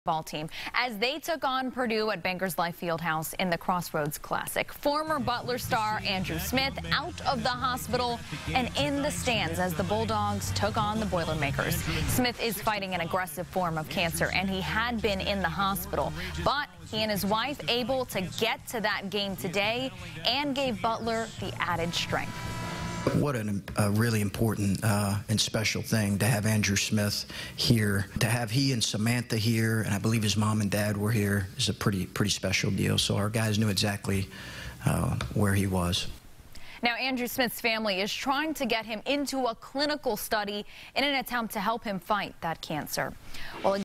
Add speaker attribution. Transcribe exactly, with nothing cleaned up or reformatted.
Speaker 1: Ball team as they took on Purdue at Bankers Life Fieldhouse in the Crossroads Classic. Former Butler star Andrew Smith out of the hospital and in the stands as the Bulldogs took on the Boilermakers. Smith is fighting an aggressive form of cancer, and he had been in the hospital, but he and his wife able to get to that game today and gave Butler the added strength.
Speaker 2: What an, a really important uh, and special thing to have Andrew Smith here. To have he and Samantha here, and I believe his mom and dad were here, is a pretty, pretty special deal. So our guys knew exactly uh, where he was.
Speaker 1: Now, Andrew Smith's family is trying to get him into a clinical study in an attempt to help him fight that cancer. Well,